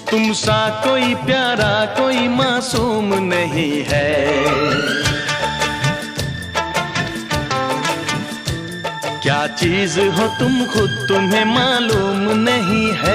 तुम सा कोई प्यारा कोई मासूम नहीं है। क्या चीज हो तुम खुद तुम्हें मालूम नहीं है।